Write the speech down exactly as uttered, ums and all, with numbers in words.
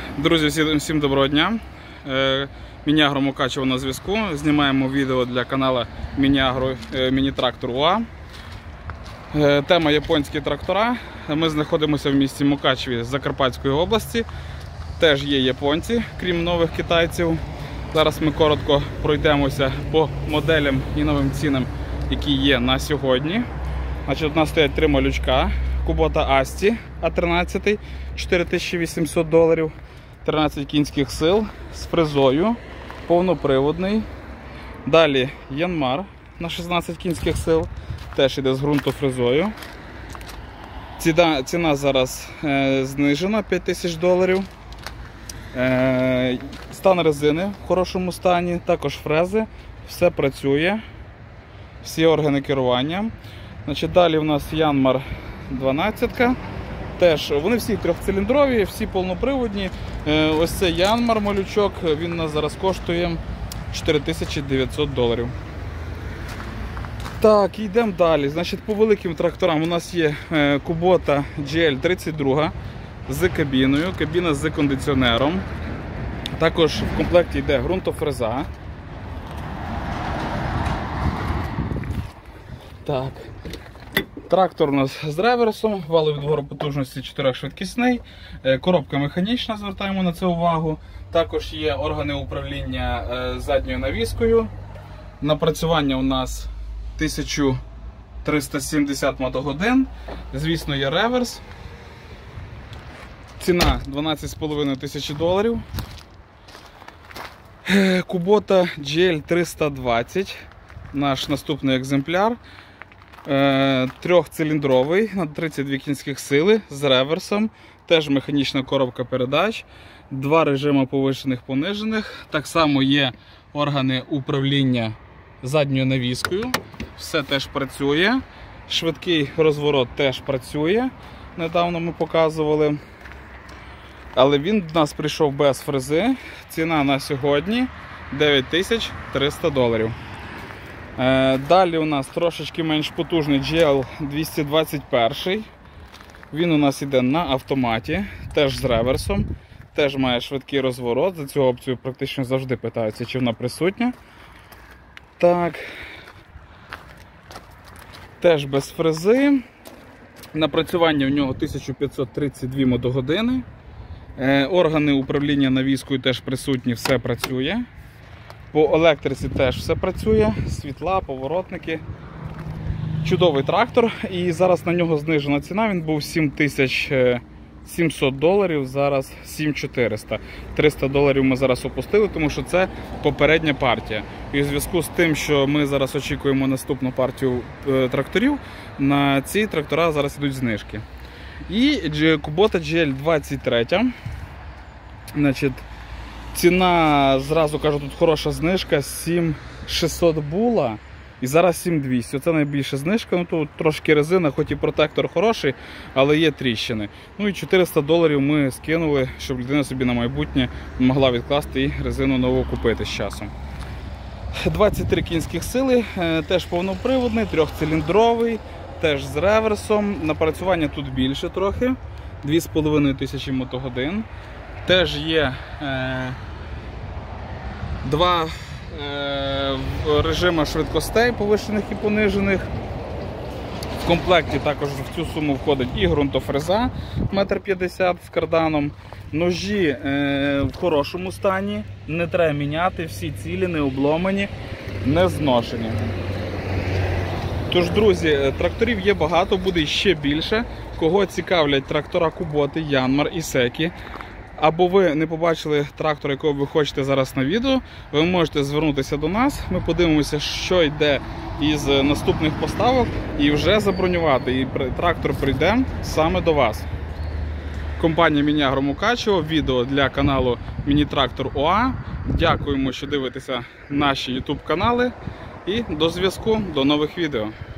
Друзі, всім, всім доброго дня. Е, Міні-Агро Мукачево на зв'язку. Знімаємо відео для каналу Міні-Агро, е, міні-трактор УА. Е, тема японські трактора. Ми знаходимося в місті Мукачеві з Закарпатської області. Теж є японці, крім нових китайців. Зараз ми коротко пройдемося по моделям і новим цінам, які є на сьогодні. Значить, у нас стоять три малючка. Kubota Asti А тринадцять, чотири тисячі вісімсот доларів, тринадцять кінських сил, з фрезою, повноприводний. Далі Янмар на шістнадцять кінських сил, теж йде з ґрунтофрезою. Ціна, ціна зараз е, знижена, п'ять тисяч доларів. Е, стан резини в хорошому стані, також фрези, все працює, всі органи керування. Значить, далі у нас Янмар дванадцять. Теж вони всі трьохциліндрові, всі повноприводні. Ось цей Янмар малючок, він у нас зараз коштує чотири тисячі дев'ятсот доларів. Так, йдемо далі. Значить, по великим тракторам у нас є Kubota джі ель тридцять два з кабіною, кабіна з кондиціонером. Також в комплекті йде ґрунтофреза. Так. Трактор у нас з реверсом, валовий відбору потужності чотирьохшвидкісний, коробка механічна, звертаємо на це увагу. Також є органи управління задньою навіскою. Напрацювання у нас тисяча триста сімдесят мотогодин. Звісно, є реверс. Ціна дванадцять з половиною тисяч доларів. Kubota джі ель триста двадцять, наш наступний екземпляр. Трьохциліндровий на тридцять дві кінських сили з реверсом, теж механічна коробка передач, два режими повишених понижених, так само є органи управління задньою навіскою, все теж працює, швидкий розворот теж працює, недавно ми показували, але він до нас прийшов без фрези, ціна на сьогодні дев'ять тисяч триста доларів. Далі у нас трошечки менш потужний джі ел двісті двадцять один. Він у нас йде на автоматі, теж з реверсом, теж має швидкий розворот. За цю опцію практично завжди питаються, чи вона присутня. Так. Теж без фрези. Напрацювання в нього тисяча п'ятсот тридцять дві мотогодини. Органи управління навіскою теж присутні, все працює. По електриці теж все працює, світла, поворотники. Чудовий трактор, і зараз на нього знижена ціна, він був сім тисяч сімсот доларів, зараз сім тисяч чотириста. триста доларів ми зараз опустили, тому що це попередня партія. І у зв'язку з тим, що ми зараз очікуємо наступну партію тракторів, на ці трактора зараз йдуть знижки. І Kubota джі ель двадцять три. Значить, ціна, зразу кажу, тут хороша знижка, сім тисяч шістсот була і зараз сім тисяч двісті. Оце найбільша знижка, ну тут трошки резина, хоч і протектор хороший, але є тріщини. Ну і чотириста доларів ми скинули, щоб людина собі на майбутнє могла відкласти і резину нову купити з часом. двадцять три кінських сили, теж повноприводний, трьохциліндровий, теж з реверсом. Напрацювання тут більше трохи, дві з половиною тисячі мотогодин. Теж є е, два е, режими швидкостей повишених і понижених. В комплекті також в цю суму входить і ґрунтофреза метр п'ятдесят з карданом. Ножі е, в хорошому стані, не треба міняти, всі цілі, не обломані, не зношені. Тож, друзі, тракторів є багато, буде ще більше. Кого цікавлять трактора Kubota, Янмар і Секі, або ви не побачили трактор, якого ви хочете зараз на відео, ви можете звернутися до нас, ми подивимося, що йде із наступних поставок, і вже забронювати, і трактор прийде саме до вас. Компанія Міні-Агро Мукачево, відео для каналу Міні-Трактор УА. Дякуємо, що дивитеся наші ютуб канали, і до зв'язку, до нових відео.